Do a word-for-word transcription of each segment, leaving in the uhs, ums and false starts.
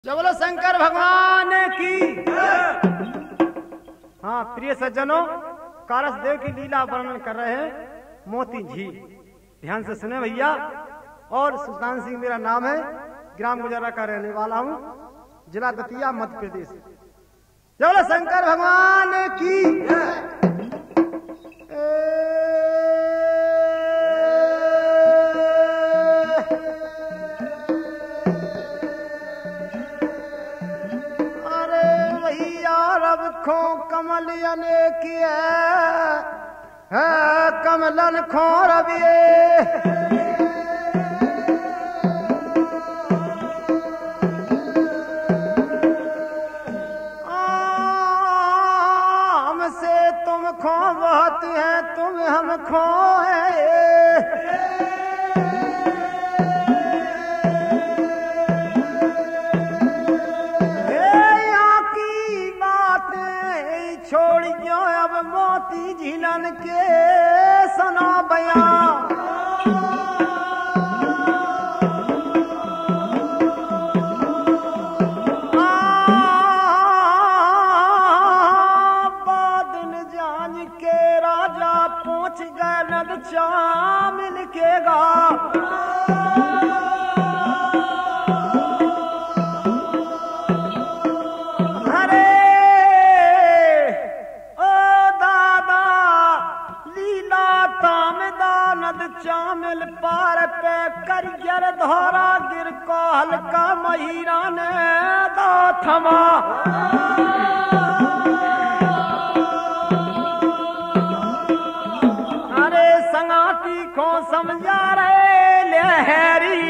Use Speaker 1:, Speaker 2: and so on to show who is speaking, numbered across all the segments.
Speaker 1: जय बोलो शंकर भगवान की। हाँ प्रिय सज्जनों, कारस देव की लीला वर्णन कर रहे हैं मोती झील। ध्यान से सुने भैया। और सुल्तान सिंह मेरा नाम है, ग्राम गुजरा का रहने वाला हूँ, जिला दतिया मध्य प्रदेश। जय बोलो शंकर भगवान की। खो कमल अनेक है कमलन खो रविए। हमसे तुम खो बहुत है, तुम हम खो है। छोड़ियो अब मोती झीलन के सुनो बयां। बादल जान के राजा पहुंच गए नद चामिल के गा। चामिल पार पे करियर धोरा गिर को हल्का महिरा ने दो थमा। अरे संगाती को समझा रहे लहरी।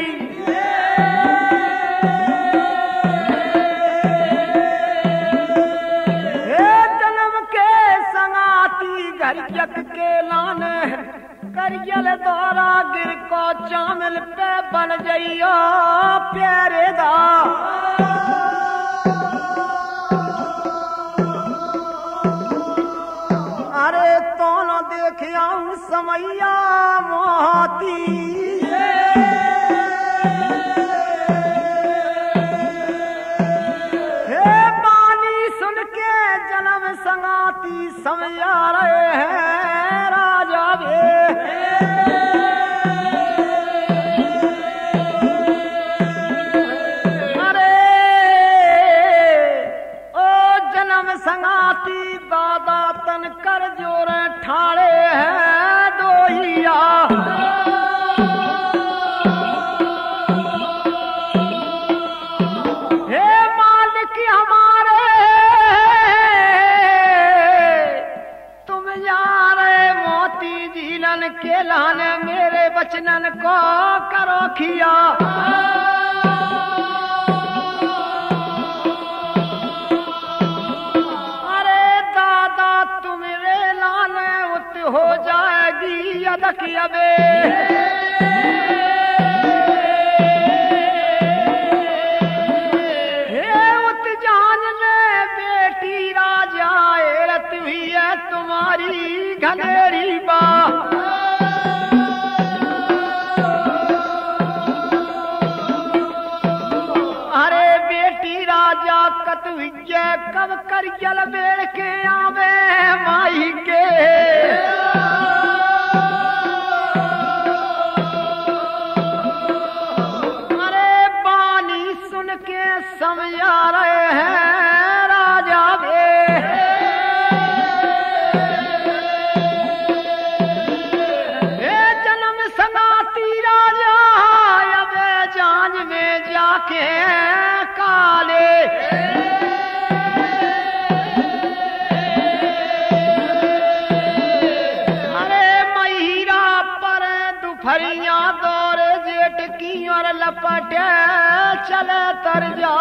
Speaker 1: जन्म के संगाती घर यक के लाने करियल द्वारा गिर को चामिल पे बन जाइयो प्यारे दा। अरे तो न देखिया समैया मोती। हे पानी सुन के जन्म संगाती समझा रहे हैं राजा वे। संगाती दादा तन कर जोर ठाड़े हैं दोहिया। हे मालिक हमारे तुम यार मोती झीलन के लाने मेरे बचनन को करो खिया। हो जाएगी अदक अबे। हे उत जान ने बेटी राजा एरत हुई है तुम्हारी घनेरी बा। अरे बेटी राजा कत हुई कब करियल बेड़ के आवे माई के। समझा रहे हैं राजा वे। हे जन्म संगाती राजा अब जान में जाके काले। अरे महिरा पर दुपहरिया दौरे जेठ की और लपटे चले तर जा।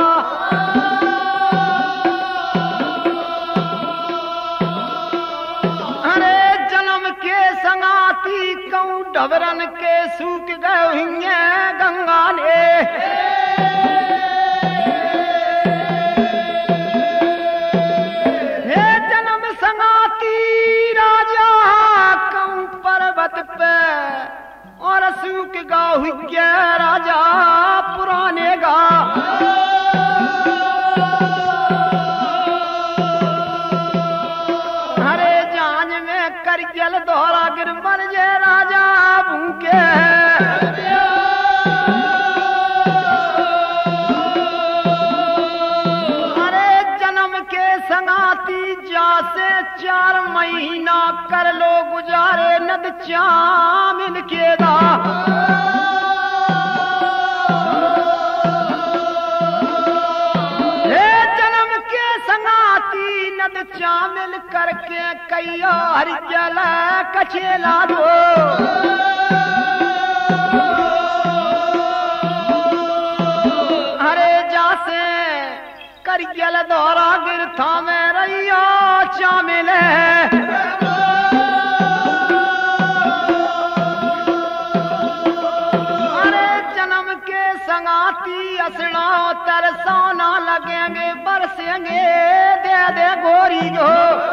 Speaker 1: अरे जन्म के संगाती कहूँ डबरन के सूख गए गंगा ने। हे जन्म संगाती राजा कहूँ पर्वत पे और सूख गा हुई राजा पुराने गा।
Speaker 2: से चार महीना कर लो गुजारे नद चामिल के दा जन्म के संगाती नद चामिल करके कैया हर जल कछेला दो जल दोहरा गिरथा में रैया चामिल अरे जन्म के संगाती असना तरसाना लगेंगे बरसेंगे दे दे गोरी जो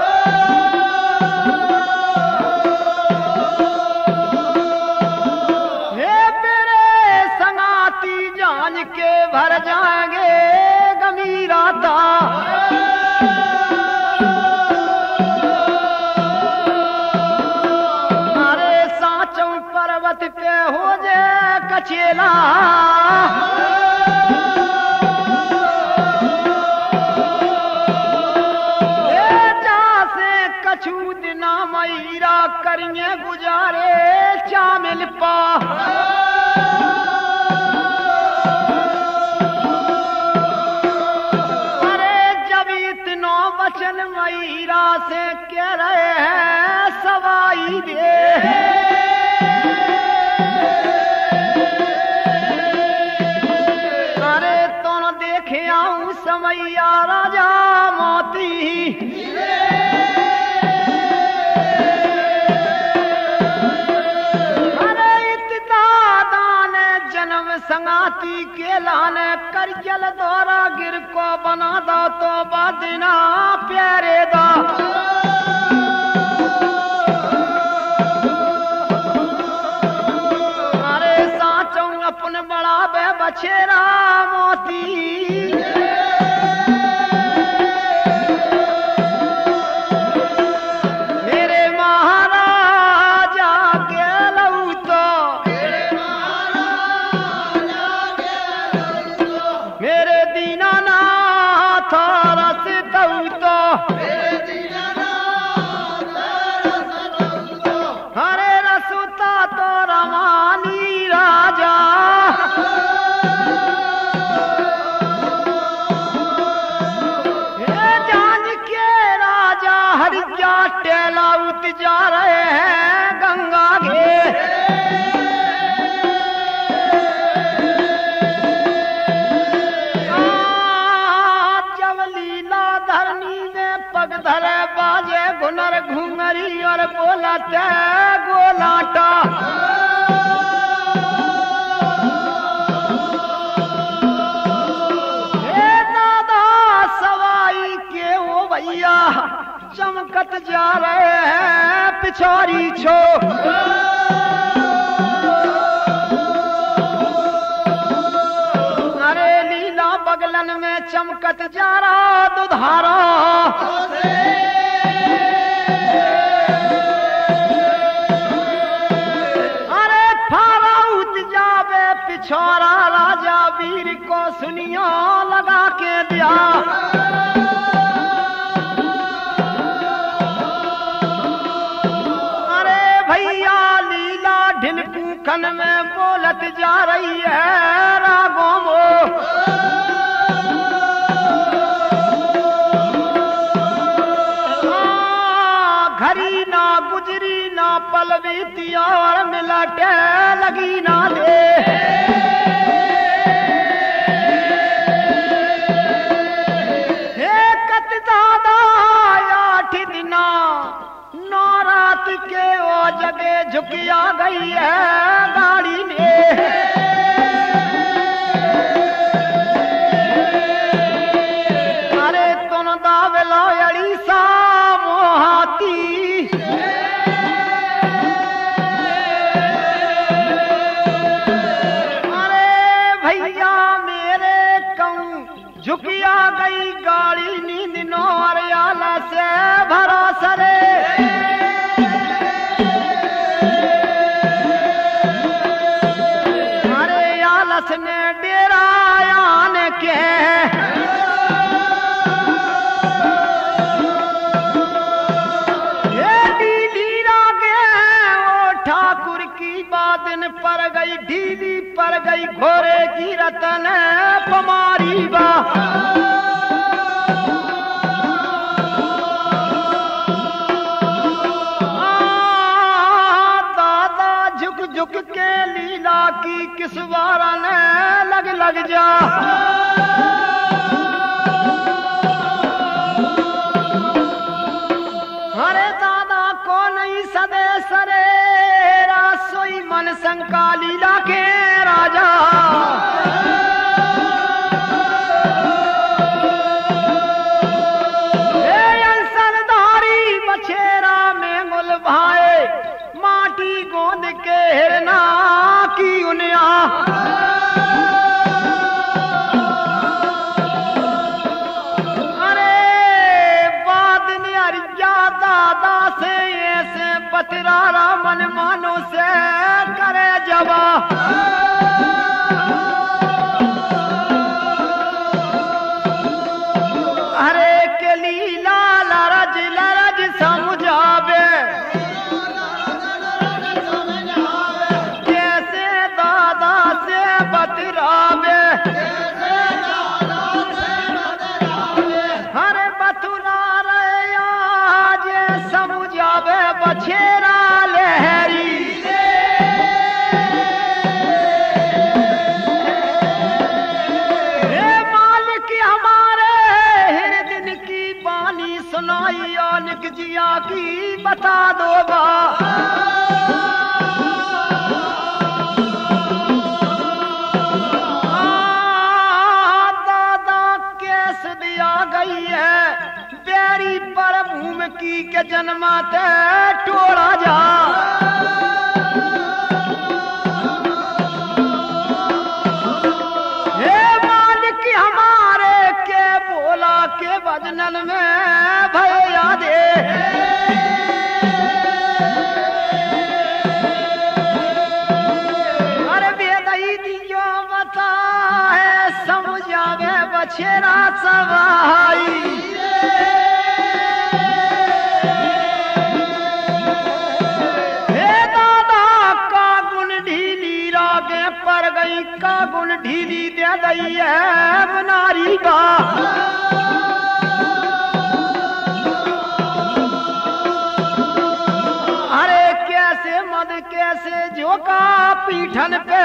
Speaker 2: हे मेरे संगाती जान के भर जाएंगे राता अरे साचों पर्वत पे हो जे कछेला जा से कछु दिना मईरा करिए गुजारे चामिल पा वचन मईरा से कह रहे हैं सवाई दे अरे तो न देखे आऊं समैया राजा मोती अरे इतना दान जन्म संगाती के लाने कर जल दोरा गिर को बना दो तो बादिना प्यारे दा अरे साचों अपन बड़ा बे बछेरा मोती मेरे महाराजा के लऊ तो मेरे दीनानाथ रस दऊ तो हरे रसुता तो रमानी राजा हे जान के राजा हरिया टेला उत जा रहे हैं गंगा के पग धरे बाजे गुनर घुंगरी और बोलते गोलाटा हे दादा सवाई के वो भैया चमकत जा रहे हैं पिछारी छो अरे लीला बगलन में चमकत जा रहा दुधारा अरे फारा उठ जावे पिछोरा राजा वीर को सुनियो लगा के दिया अरे भैया लीला ढिलकू खन में बोलत जा रही है रागों मो घरी ना गुजरी ना पलवीती और मिलटे लगी ना दे हे कत दादा आठ दिना नौ रात के वो जगह झुकिया गई है गाड़ी में अरे तुम दावलो अड़ी सा मोहाती झुकिया गई गाड़ी नींद नो अरियाला से भरोसा रे अरे आलस ने डेरा आने के गिरत ने पमारी बा झुक के लीला की किस बारा ने लग लग जा हरे दादा को नहीं सदे सरे सोई मन शंका लीला के राजा अंसरधारी बछेरा में गुल भाए माटी गोंद के हिरना की उनिया अरे बाद निहरिया दादा से ऐसे बतरारा मन मानो से करे जवा अरे के लीला लरज लरज समझावे हरे बथुरा रे आज समझावे बछेरा लहरी हे मालिक हमारे हर दिन की बानी सुनाई और लिख जिया की बता दो बा गई है बेरी पर भूम की के जन्माते टोड़ा जा हे मालिक हमारे के बोला के भजनन में भैया दे अरे बेदई दियो बता है समझावे बछेरा सवाई हे दादा का गुण ढीली रागे पर गई का गुण ढीली दे दई है बनारी का अरे कैसे मद कैसे झोंका पीठन पे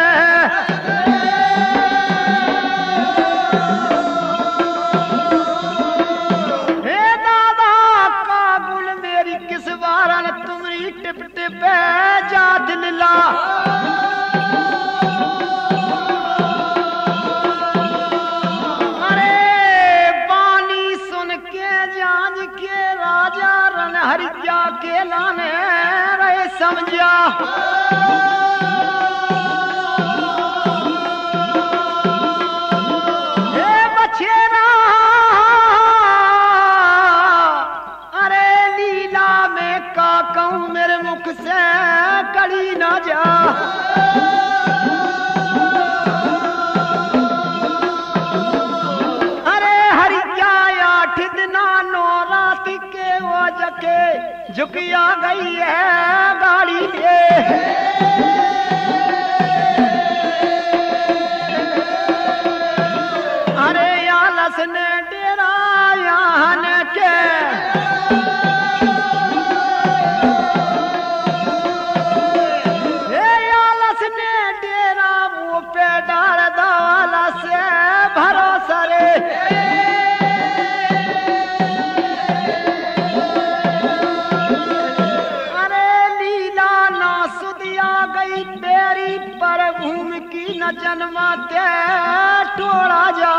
Speaker 2: टिप टिप जा दिल्ला अरे बानी सुन के जान के राजा रन हरिया के लाने रहे समझा हे बछेरा अरे लीला में का कहूं मेरे मुख से कड़ी ना जा अरे हरिया आठ दिना नौ रात के वो जके झुकिया गई है गाड़ी पे अरे आलस ने डेरा यहाँ के भरोसा रे अरे लीला ना सुदिया गई तेरी पर भूम की न जन्माते टोड़ा जा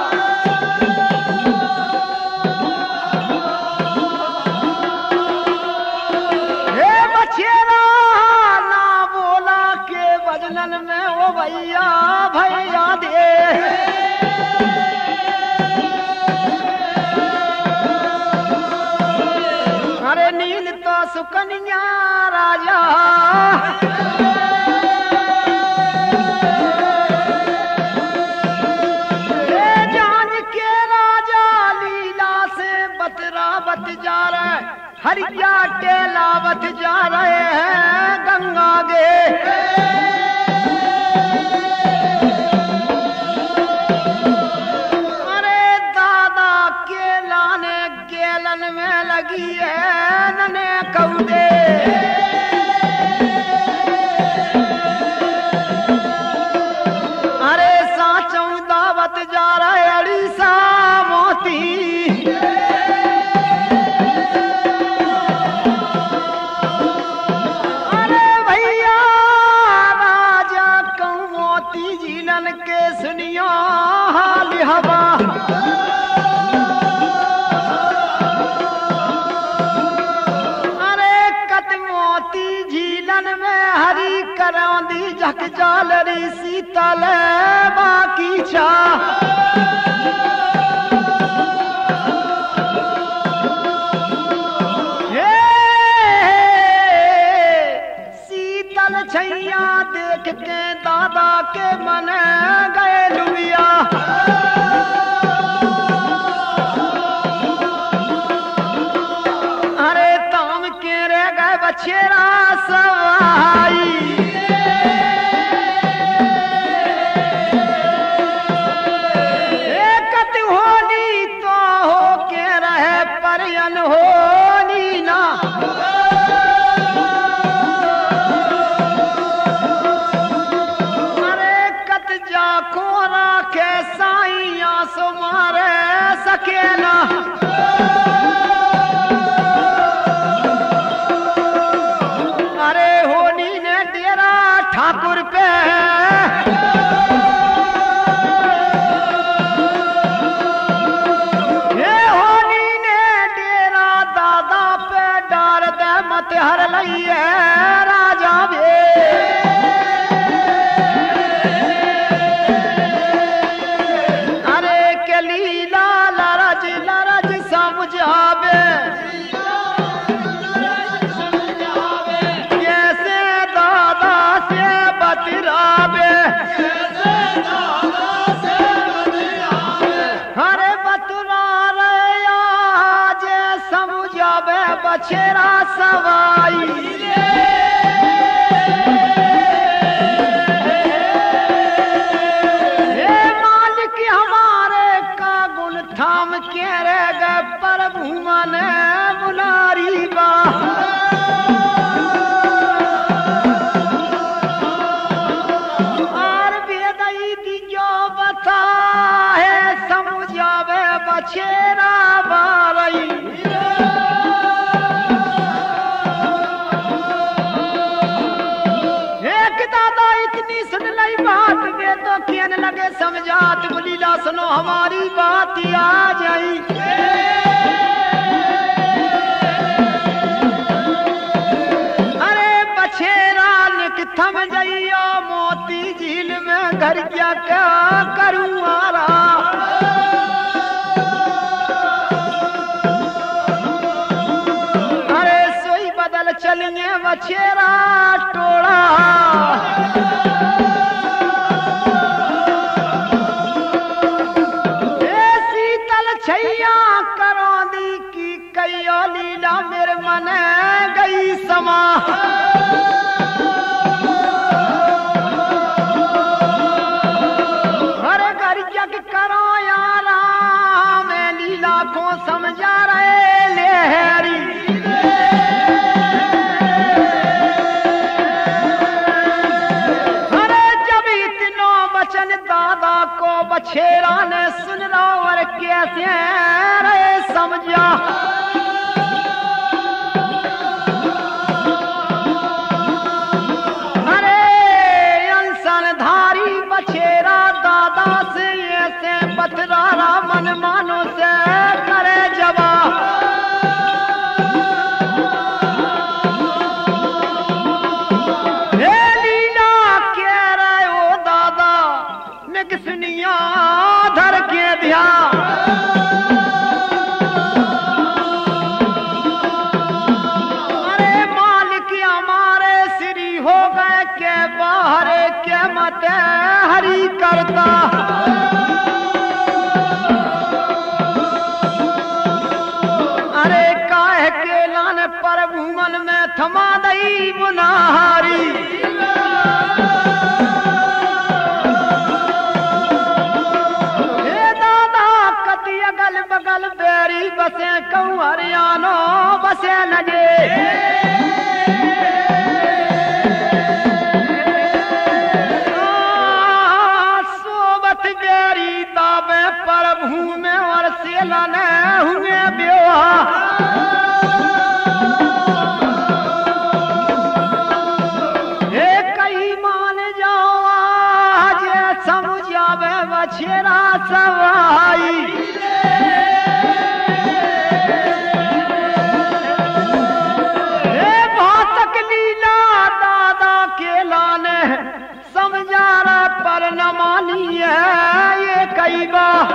Speaker 2: हे बछेरा ना बोला के भजनन में ओ भैया भैया दे अरे नील तो सुकन्या राजा जान के राजा लीला से बतरावत जा रहे हरिया टेलावत जा रहे हैं गंगा गे लगी है नने कौडे अरे साचौ दावत जा रहे अड़ीसा मोती अरे भैया राजा कौ मोती जिलन के सुनियो हाल हवा अरे कत मोती झीलन में हरी करौंदी झक जालरी शीतल बाकी छा हे शीतल छैया देख के दादा के मन गए लुबिया अरे ताम के रह गए बछेरा सवाई एकत होली तो हो के रहे परयन होली ना अरे कत जाको राखे साइया सो मारे सकेला अरे होली ने डेरा ठाकुर पे हे होली ने डेरा दादा पे डार दे मत हर लइए राजा बे अरे के लीला लरज लरज समझावे कैसे दादा से बतरावे अरे बतरा रे आज समझावे बछेरा सवाई हे मालिक हमारे का गुण थाम के रह गए प्रभु मन बुलारी बा और बेदई दियो बता है समझावे बछेरा बारई एक दादा इतनी सुन लई बात वे तो कहने लगे समझात बोलीला सुनो हमारी बात आ जाई अरे बछेरा निक थम जाइयो मोती झील में घर क्या क्या करूं आरा अरे सोई बदल चलिए बछेरा टोड़ा हे शीतल छैया करौंदी की कईयो लीला मेरे मन गई समा हर घर जग करो यारा मैं लीला को समझा रहे लेहरी अरे जब इतनो बचन दादा को बछेरा ने सुन लो और कैसे रे समझा अरे अंसन धारी बछेरा दादा से ऐसे बतरारा मन मानो से करे जवा हे लीला कह रहे हो दादा निक सुनिया धर के ध्यान अरे मालिक हमारे श्री हो गए के बाहर के मत हरी करता अरे काहे के लान पर भूमन में थमा दई मुनाहारी हे दादा कति अगल बगल बैर प्यारी बसे कंवरियानो बसे लगे सोबत बेरी दावे पर भूमे और सेला ने हुए बेवा बछेरा सवाई भातक लीला दादा के लाने समझा रहा पर न मानी है ये कई बार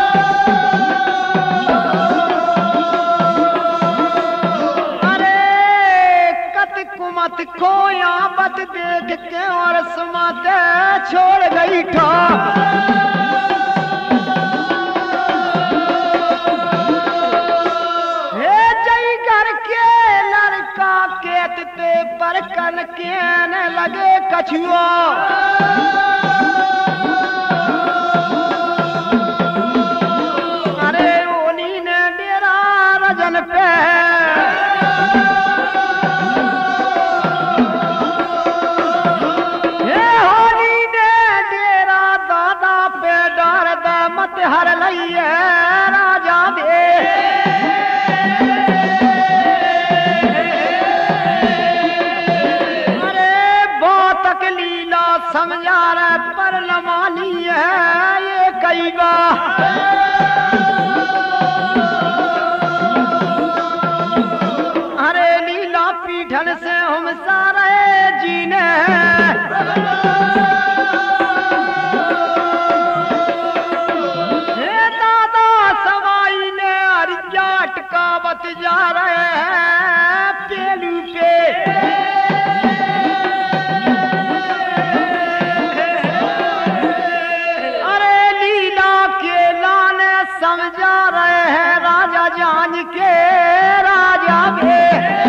Speaker 2: अरे कत कुमत खोया बत देख के और सुमाते छोड़ गई ठा केतते पर कन केन लगे कछुआ अरे ओनी ने डेरा रजन पे हे होनी ने डेरा दादा पे डर द मत हर लइए राजा दे समझा रहे पर न मानी है ये कई बार अरे लीला पीठन से हम सारे जीने हे दादा सवाई ने हरिया अटकावत जा रहे हैं पेलू पे समझा रहे हैं राजा जान के राजा के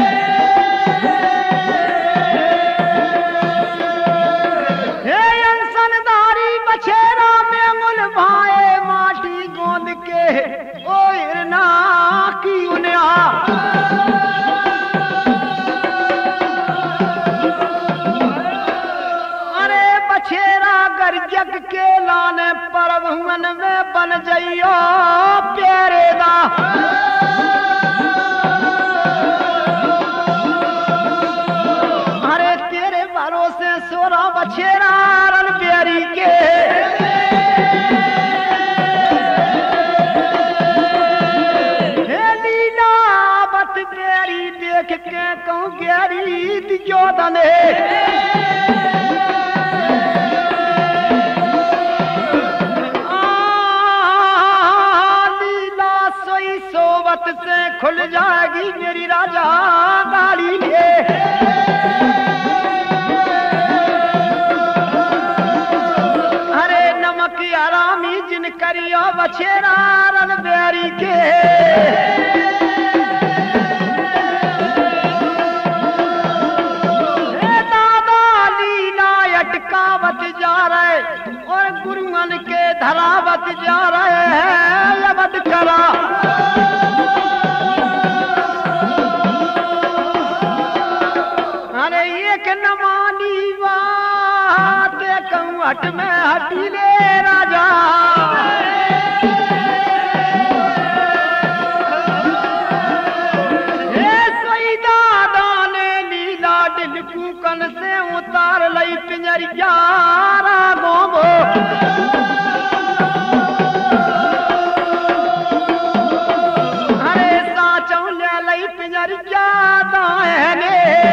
Speaker 2: हे अंसनदारी बछेरा में मुल भाए माटी गोंद के ओ हिरना की उन्या अरे बछेरा गर्जक के लाने पर भुवन में बन जाइयो प्यारे दा अरे तेरे भरोसे सोरा बछेरा रन प्यारी के हे लीला बत प्यारी देख के कहूँ प्यारी दियो दने से खुल जाएगी मेरी राजा गाड़ी ले अरे नमक आरामी जिन करियो बछेरा रन ब्यारी के दादा लीला अटकावत जा रहे और गुरुअन के धरावत जा रहे हैं लबद करा अरे एक नमानी बात कहूँ हट में हटी ले राजा हे सोई दादा ने लीला डिलकू कन से उतार लई पिंजरिया गोबो अरे साचौ ले लई पिंजरिया दाने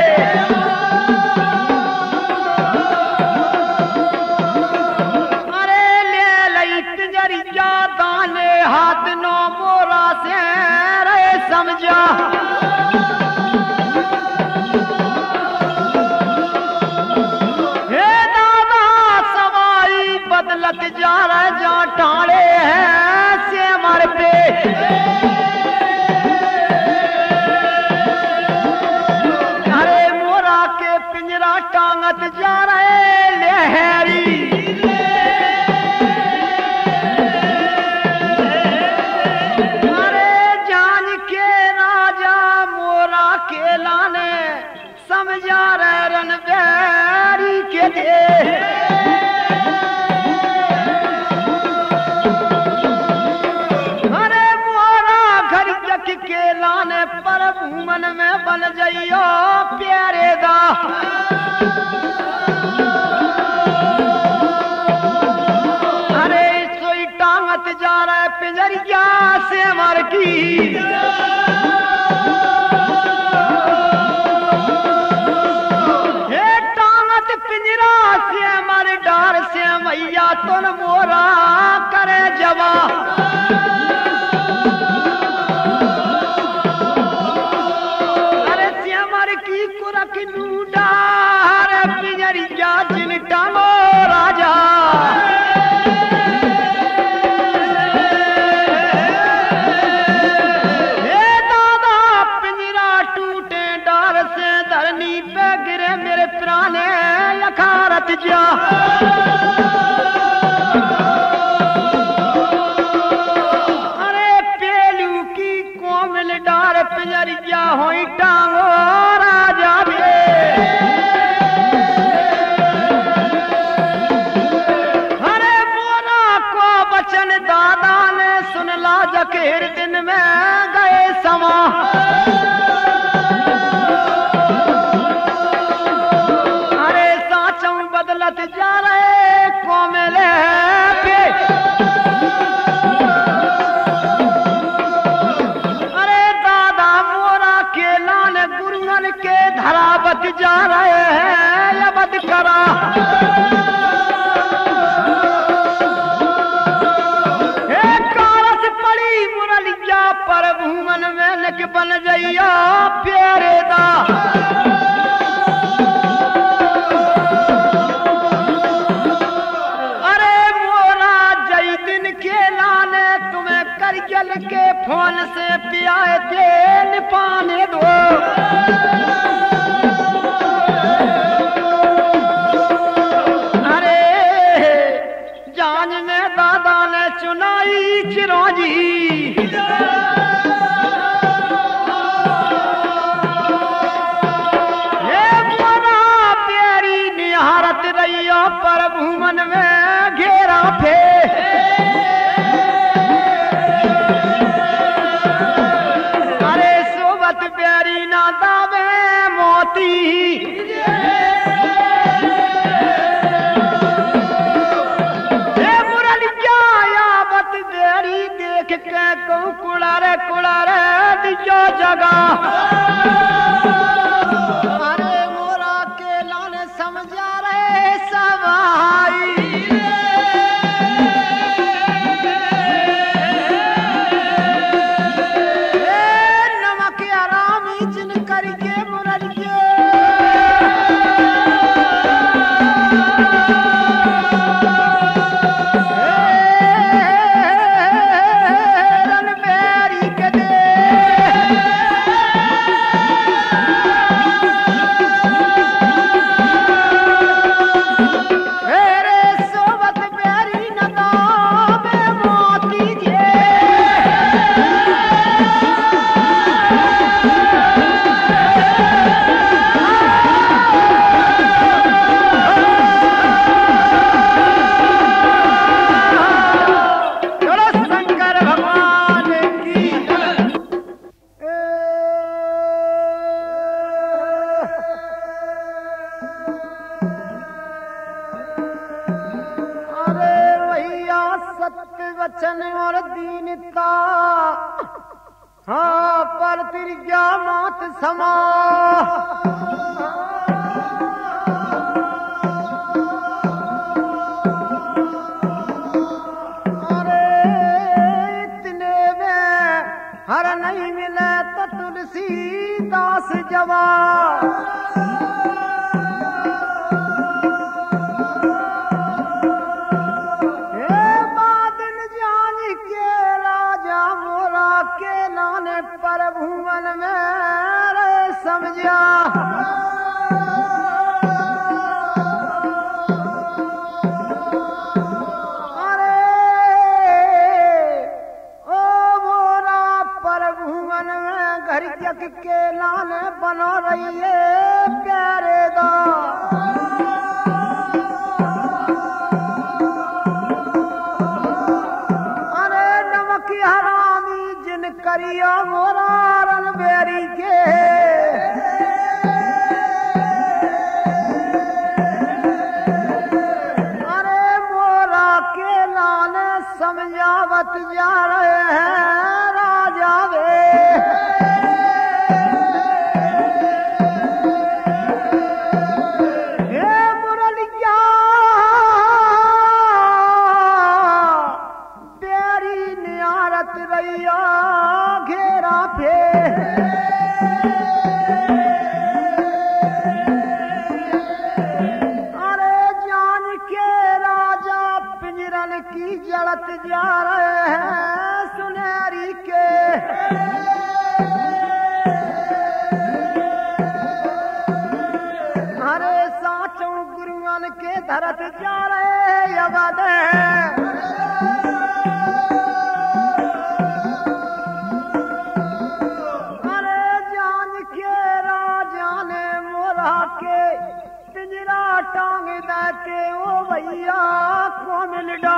Speaker 2: दाने हाथ नो मोरा से रे समझा हे दादा सवाई बदलत जा रहे जा टाड़े हैं से मर पे अरे मोरा के पिंजरा टांगत जा रहे लहरी दे अरे मोरा घर जक के लाने पर भूमन में बन जाइयो प्यारे दा अरे सोई टांगत जा रहा है पिंजरिया से मर की मैया तुन मोरा करे जवा अरे श्यामर की कुरक नूडा अरे पिंजरिया जिन टांगो राजा हे दादा पिंजरा टूटे डार से धरनी पे गिरे मेरे प्राणे यखारत जा पिंजरिया होई टांगो राजा भी अरे मोरा को बचन दादा ने सुन ला जकेर दिन में गए समा अरे साचों बदलत जा रहे को मिले के धरावत जा रहे हैं या बद करा एक कारस पड़ी मुरलिया पर भूमन में लग बन जइया प्यारे दा अरे मोरा जई दिन के लाने तुम्हें करजल के फोन से पियाए तेल पाने दो अरे जान में दादा ने चुनाई चिरौंजी ये मोरा प्यारी निहारत रहियो पर भूमन में घेरा फे प्यारी ना दावे मोती हे मुरलिया यावत बेरी देख के कहूँ कुड़ारे कुड़ारे दियो जगह अरे मोरा के लाने समझा रहे सवाई वचन और दीनता हाँ पर तिरजा मात समा अरे इतने में हर नहीं मिले तो तुलसी दास जवा पर भूमन में समझा अरे ओ मोरा पर भूमन में घर जग के लाने बनो रही है प्यारे दा करियो मोरा रणबेरी के अरे मोरा के लाने समझावत जा रहे हैं राजा वे घेरा फे अरे जान के राजा पिंजरन की जड़त जा रहे हैं सुनहरी के अरे साचों गुरुअन के धरत जा रहे अवध के पिंजरा टांग देते ओ भैया को मिलडा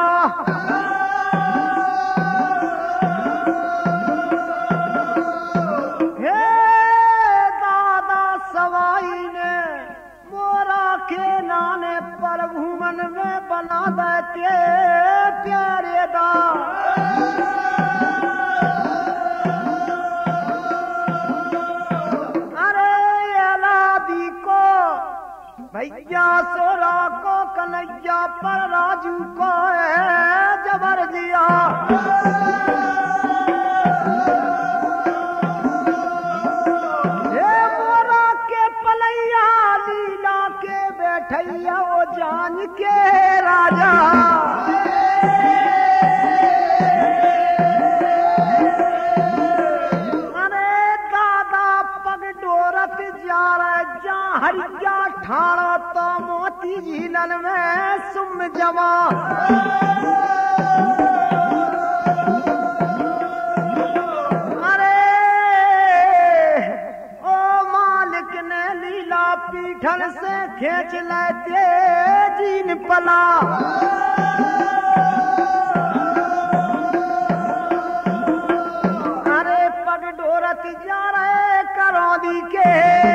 Speaker 2: हे दादा सवाई ने मोरा के नाने पर भूमन में बना देते प्यारे दा भैया सोरा को कन्हैया पर राजू को है जबर दिया ये मोरा के पलैया लीला के बैठैया वो जान के राजा अरे दादा पग डोरत जा रहे जा हरिया ठाड़ा तो मोती झीलन में सुम जमा अरे ओ मालिक ने लीला पीठन से खींच लेते जीन पला अरे पग डोरत जा रहे करौदी के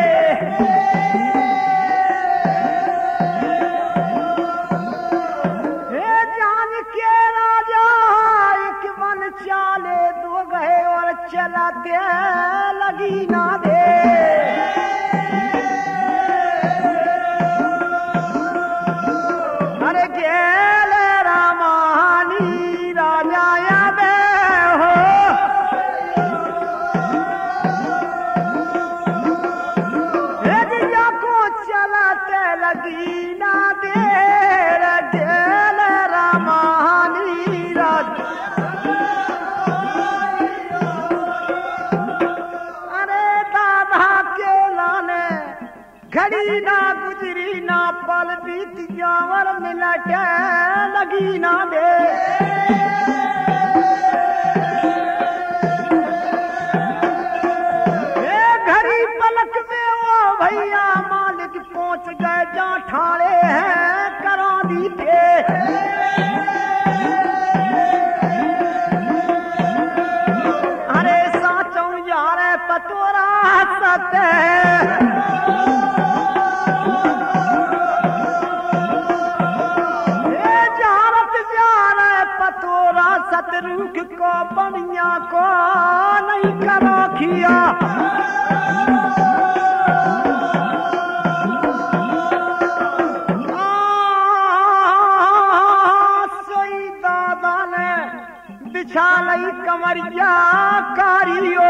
Speaker 2: चाले दो गए और चलाते लगी ना दे अरे गेल रामानी राजा याद हो दिया को चलाते लगी ना दे गेल रामानी राजा घड़ी ना गुजरी ना पल बीत जावर मिलट लगी ना दे घड़ी पलक में वो भैया मालिक पहुंच गए जा ठाड़े हैं करा दी थे अरे साचों यार पतोरा सत सतरूख को बनिया को नहीं करो खिया सोई दादा ने बिछा लई कमरिया कारियो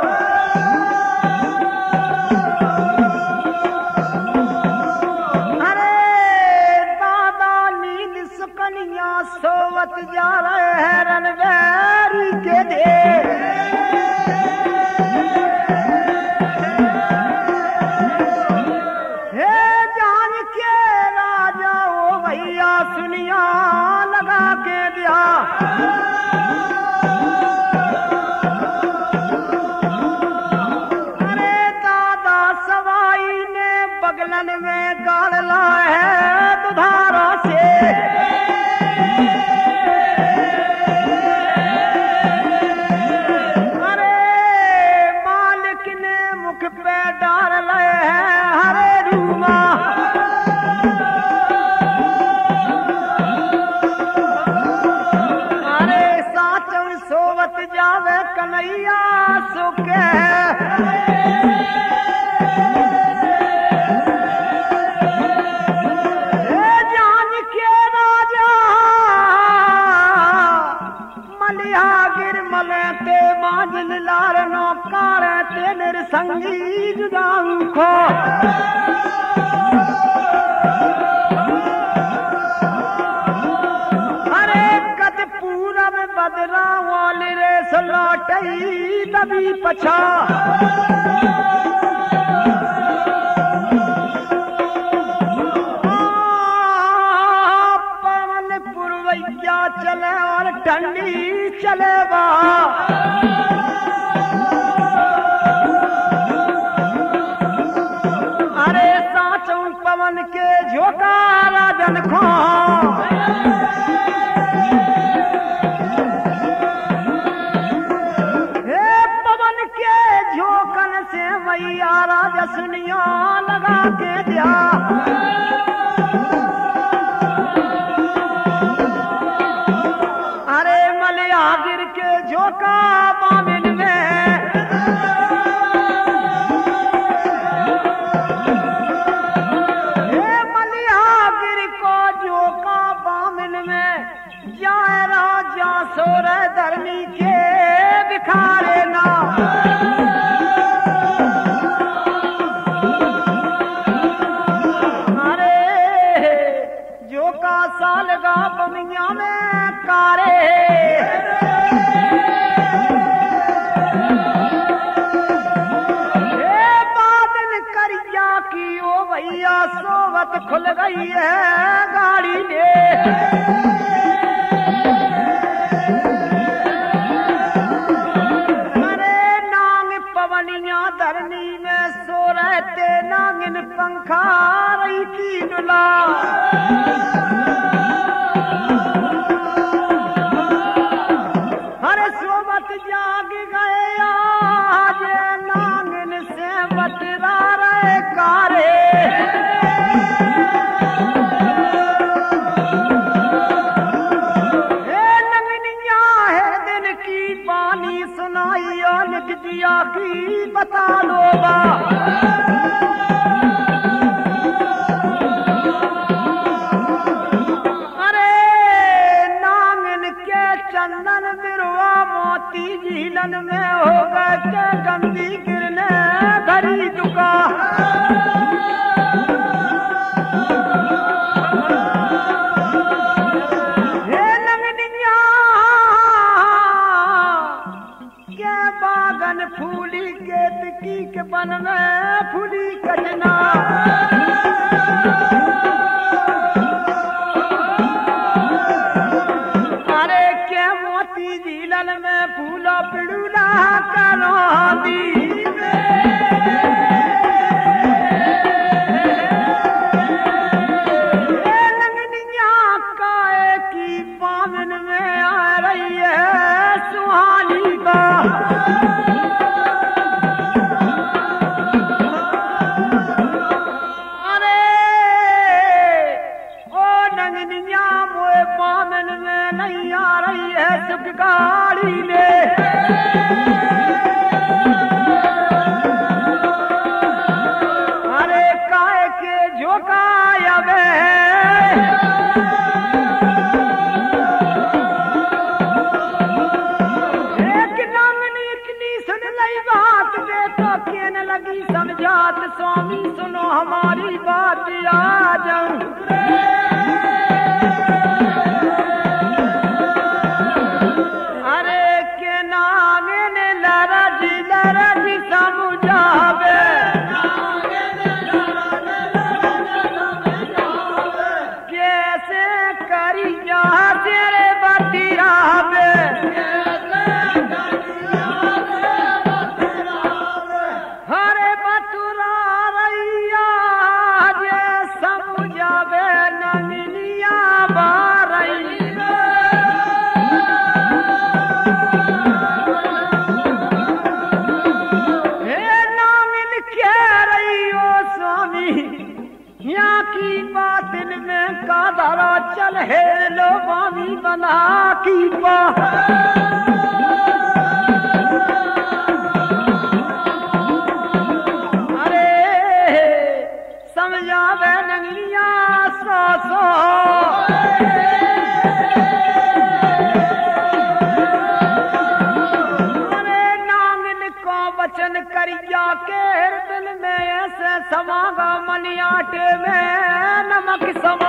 Speaker 2: सोवत जा रहे हैं रणबेरी के दे हे जान के राजा ओ भैया सुनिया लगा के दिया सुके जान के राजा मलिया गिर मलते माजन लार नो कारे तेनर संगी जुदाऊ खो बदरा वाली रे सलौटई तभी पछा पवन पुरवैया चले और ठंडी चले बा अरे साचों पवन के झोंका राजन खो भैया राजा सुनिया लगा के दिया अरे मलिया गिर के झोंका बामिन में हे मलिया गिर को झोंका बामिन में जाए राजा सोरे धर्मी के बिखारे ना साल गा बमिया में कारे बादन करिया की ओ भैया सोवत खुल गई है गाड़ी ने अरे नांग पवनिया धरनी में सो रहते नांगिन पंखा रही की डुला जाग गए आज नांगन से बतरा रहे कारे नंगनिया है दिन की पानी सुनाई और लिख दिया की बता दो बा चंदन बिरवा मोती झीलन में हो गए के गंदी गिरने धरी दुका हे नंगनिया के बागन फूली के टिकी के बन में फूली कजना झीलन में फूलो पिड़ूला करो दी नंगनिया काए की पावन में आ रही है सुहानी का अरे ओ नंगनिया मोए पावन में नहीं आ रही है सुख गाड़ी ने अरे काय के झोंका आवे एक नांगनी इतनी सुन लई बात दे तो केन लगी समझात स्वामी सुनो हमारी बात आ जाऊं चल हे लो बामी बना की पा बचन करिया के दिल में ऐसे समागा मनियाटे में नमक समा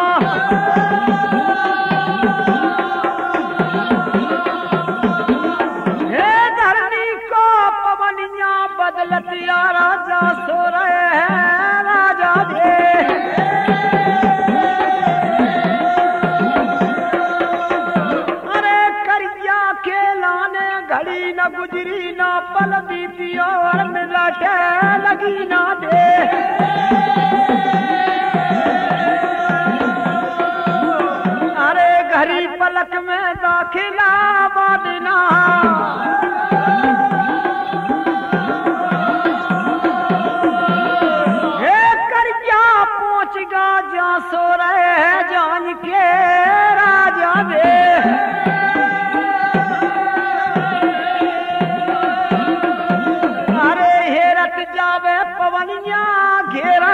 Speaker 2: हे धरनी को पवनिया बदलतिया राजा सो रहे हैं राजा दे घड़ी न गुजरी न पल बीती और मिलटे लगी ना दे अरे घड़ी पलक में दाखिला बादना हे करिया पहुंच गा जा सो रहे हैं जान के राजा दे जावे पवनिया घेरा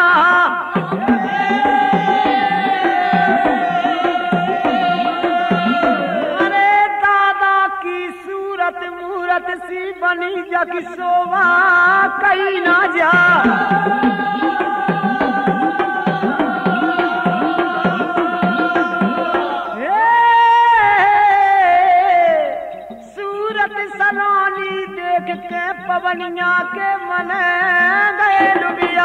Speaker 2: अरे दादा की सूरत मूरत सी बनी जग सोवा कहीं ना जा देख के पवनिया के मन गए डुबिया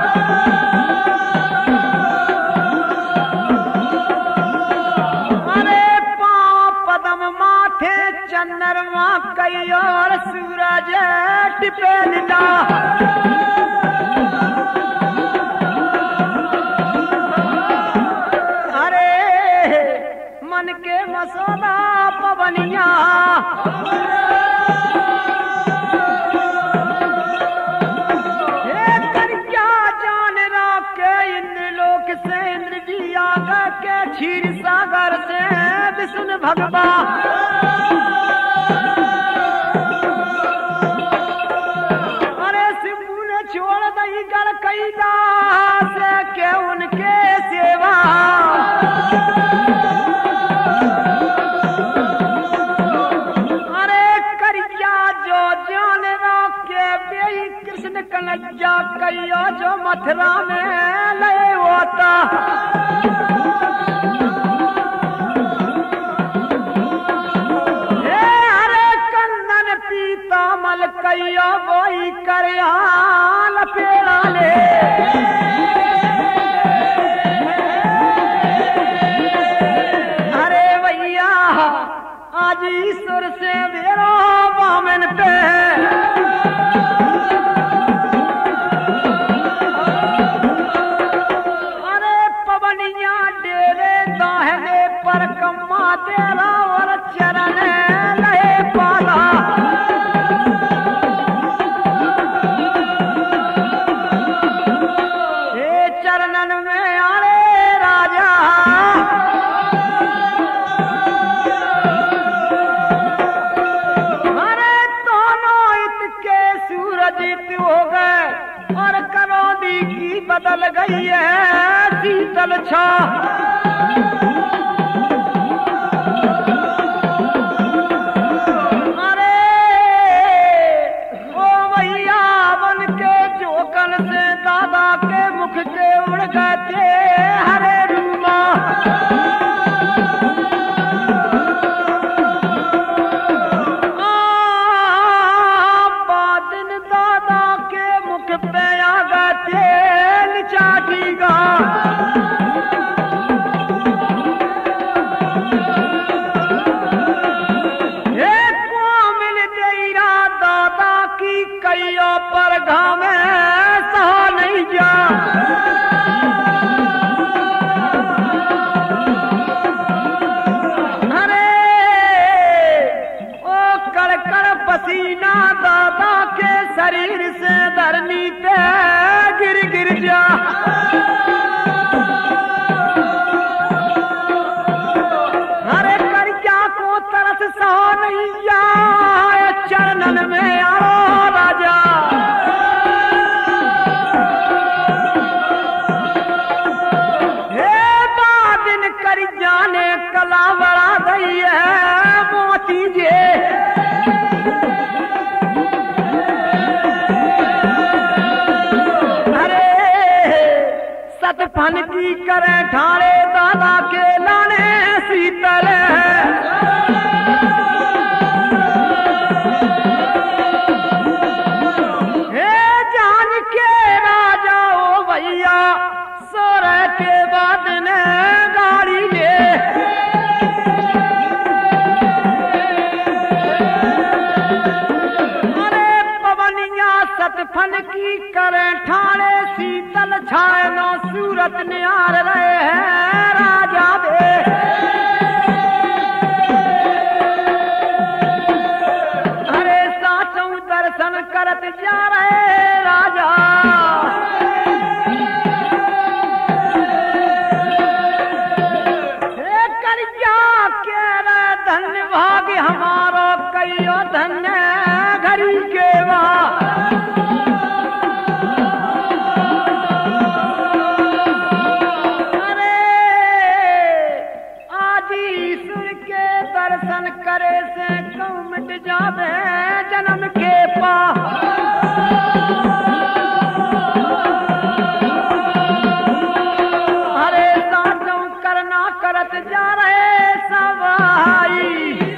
Speaker 2: अरे पांव पदम माथे चंद्रमा कई और सूरज टिपे लीला अरे मन के मसोदा पवनिया के क्षीर सागर से विष्णु भगवान अरे शिवू ने छोड़ दई गढ़ कैलाश के उनके सेवा अरे करिया जो जान के बेई कृष्ण कन्हैया कैया जो मथुरा में ले होता मल कैया वही करया लपेड़ा ले अरे भैया आज ईश्वर से मेरा बामन पे अरे पवनिया डेरे दाहने पर कम्मा तेरा और चरण लहे पाला चरणन में आले राजा अरे दोनों इत के सूरज इत हो गए और करौदी की बदल गई है शीतल छा अरे ओ भैया बन के जोकन से दादा के मुख के उड़ गए हरे रूमा बादन दादा के मुख पे आ गए चाटी गा मिल तेरा दादा की कैया पर घामे सहा नहीं जा पसीना दादा के शरीर से धरनी पे गिर गिर जा हरे करिया को तरस सा नहीं जा चरणन में आओ राजा हे बादिन करिया ने कला बड़ा गई है मोती जे करे ठाणे दादा के लाने शीतल हे जान के राजा ओ भैया सोरे के बाद ने गाड़ी ले सतफन की करे ठाणे शीतल छाए नो सूरत निहार रहे हैं राजा बे अरे साचों दर्शन करत जा रहे राजा हे करिया के रे धन्य भाग्य हमारो कईयो धन्य घरी के वहाँ दर्शन करे से क्यों मिट जावे जन्म के पा हरे साधु करना करत जा रहे सवाई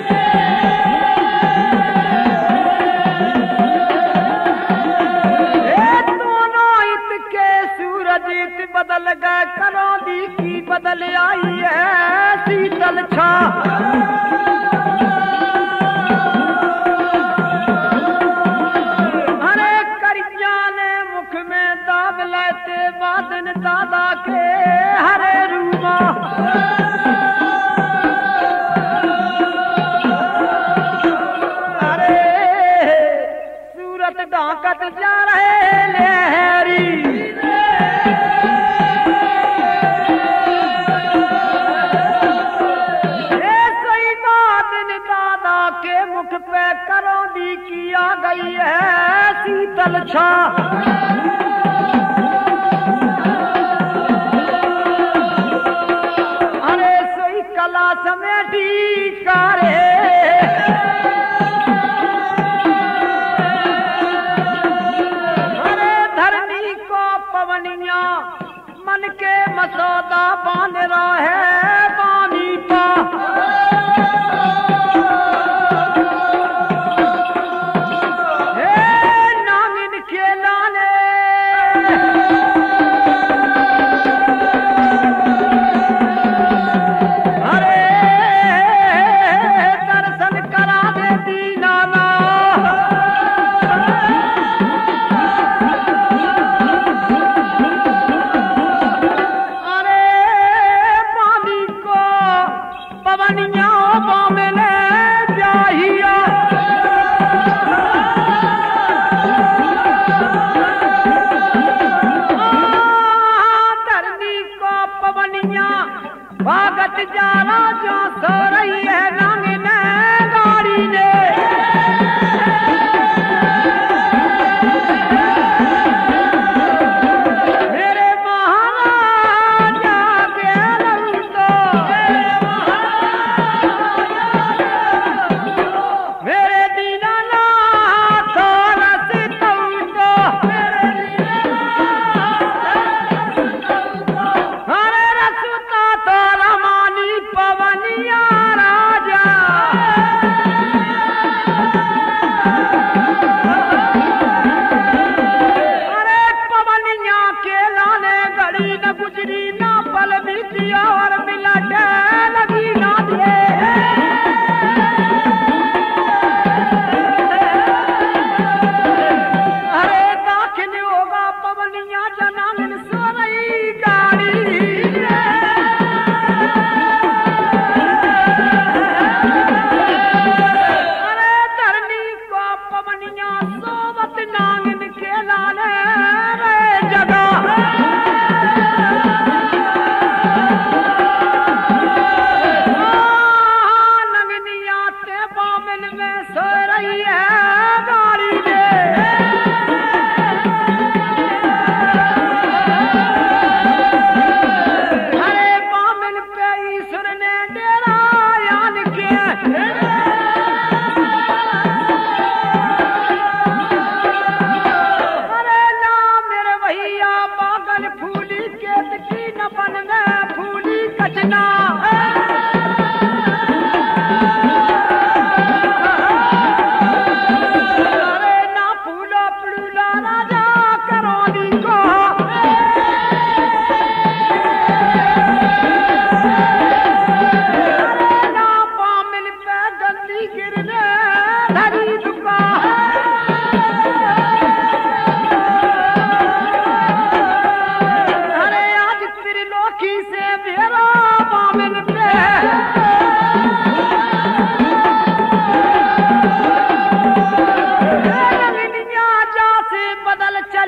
Speaker 2: दोनों इत के सूरज इत बदल गए करौंदी की बदल आई है शीतल छा बादन दादा के हरे रूमा अरे सूरत डाकत जा रहे लहरी सही बादन दादा के मुख पे करौंदी की आ गई है शीतल छा समेटी कारे अरे धरनी को पवनिया मन के मसौदा बांध रहा है पानी पा हे नागिन के लाने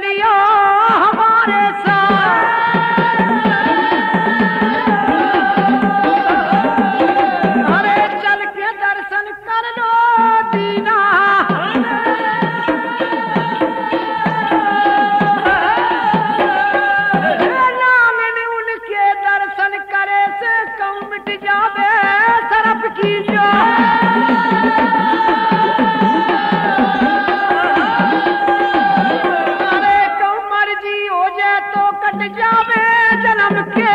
Speaker 2: चलियो हमारे साथ। अरे चल के दर्शन कर लो दीना, नाम उनके दर्शन करे से कम मिट जावे सरप की जो। अरे कम मर्जी हो जाए तो कट जावे जन्म के,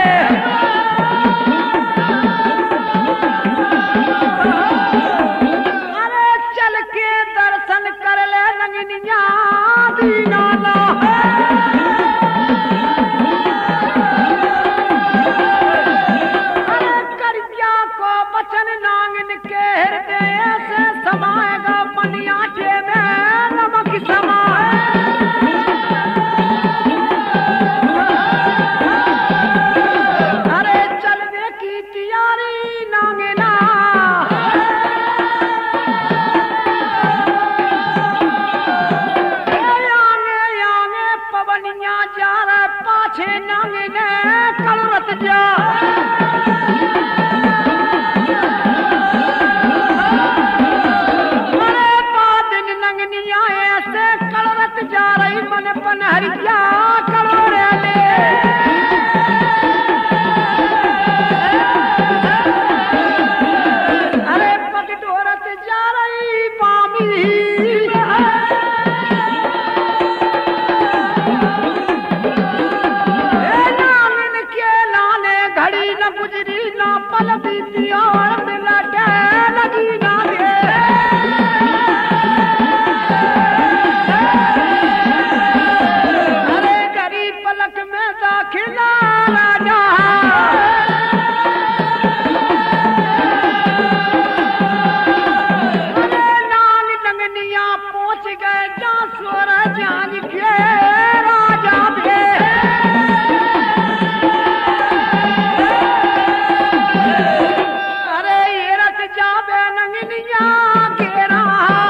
Speaker 2: अरे चल के दर्शन कर ले रंगनिया दीनाना। अरे करिया को बचन नांगन के हृदय से समाएगा मनिया के में नमक समाए। अरे चलने की तैयारी नांगना, आगे आगे पवनिया जा रहे पाछे नांगने कलरत जा। अरे बादन नंगनिया ऐसे कलरत जा रही मन पनहरिया कलोरे ले। अरे पगडोरत जा रही पामी, नांगन के लाने घड़ी न गुजरी ना पल बीती और मिला के लगी ना दे। अरे गरीब पलक में दाखिला राजा, अरे नांग नंगनिया पहुंच गए जा सोर जान के राजा थे। अरे ये रत जावे नंगनिया घेरा,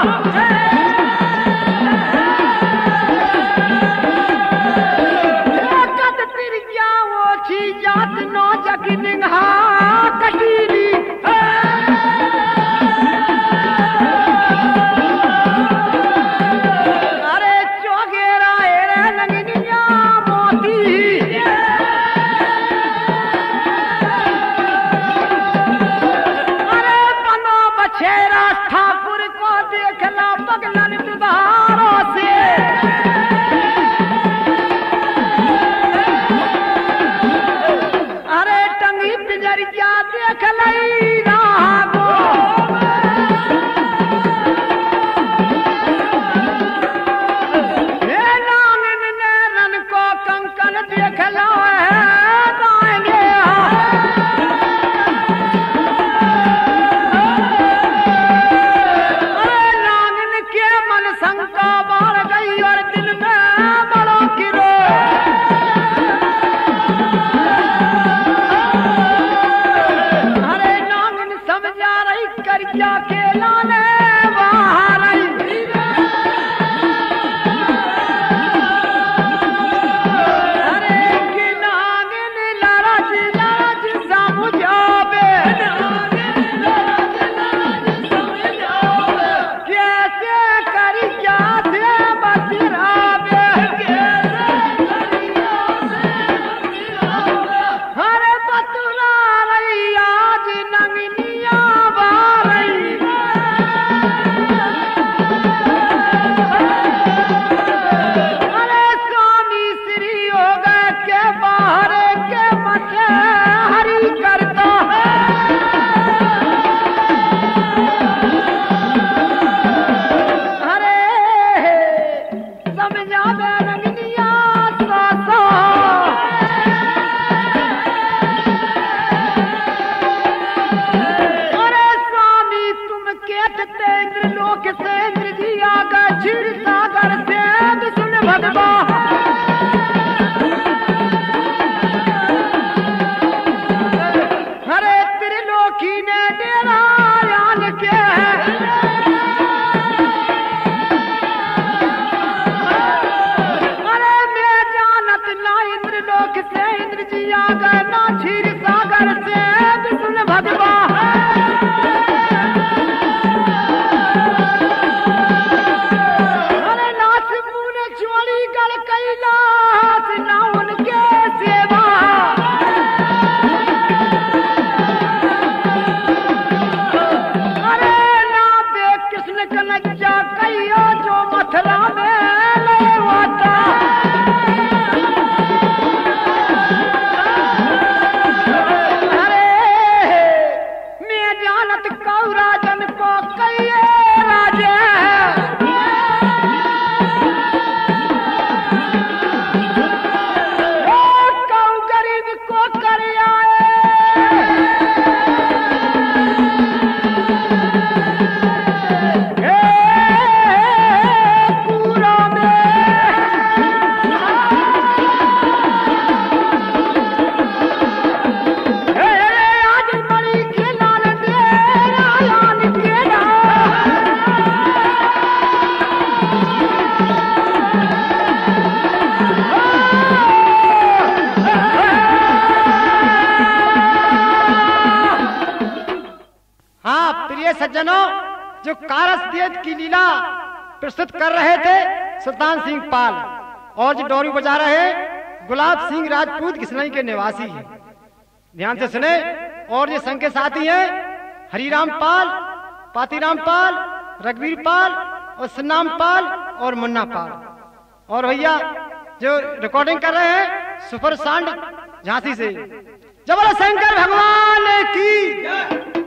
Speaker 2: कद तिरिया वो छी जात नो जग निंगा कटीली। अरे चोगे गए ना क्षीर सागर से विष्णु भगवान अरे नाथ मुने चोली गल कैलाश ना उनके सेवा अरे ना देख कृष्ण कन्हैया कैया जो मथुरा में ले वाता राजन को कहिए राजे कऊ गरीब को कर आए पूरा में आज बड़ी खेला सज्जनों, जो कारस देव की लीला प्रस्तुत कर रहे थे सुल्तान सिंह पाल और जो डोरी बजा रहे गुलाब सिंह राजपूत किसनई के निवासी हैं। ध्यान से सुने। और ये संघ के साथी हैं हरिराम पाल, पातीराम पाल, रघुवीर पाल और सन्नाम पाल और मुन्ना पाल। और भैया जो रिकॉर्डिंग कर रहे हैं सुपर साउंड झांसी से। जब शंकर भगवान की